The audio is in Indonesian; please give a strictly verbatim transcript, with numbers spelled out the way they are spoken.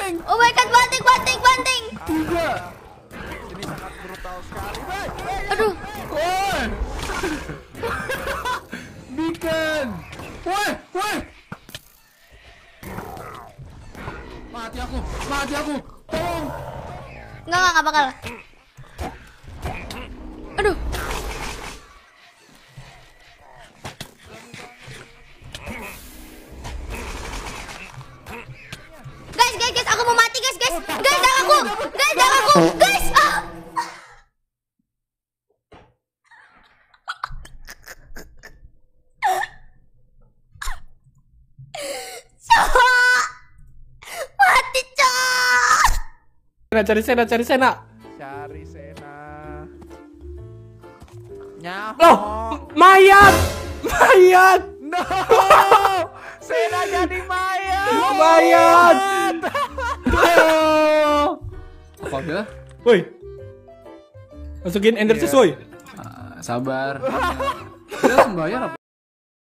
banting. Oh my god, banting, banting, banting. Tiga. Ini sangat brutal sekali. Woi, Aduh. Woi. Beacon. Woi, woi. Mati aku, mati aku. Tolong. Enggak, enggak, enggak bakal. Aduh. Guys, guys, guys, aku mau mati, guys, guys. Guys, jangan aku. Guys, jangan aku. Guys. Ah. Cok. Mati, Cok. Sena, cari Sena, cari Sena. cari Sena. Nyaho. Loh, mayat. Mayat. No. Sena jadi mayat. Mayat. Apa udah? Woi. Masukin ender Iya. sesuai. Sabar. Kita harus membayar apa?